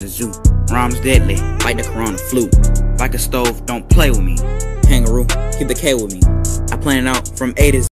a zoo. Rhymes deadly, like the corona flu. Like a stove, don't play with me. Kangaroo, keep the K with me. I plan it out from A to Z.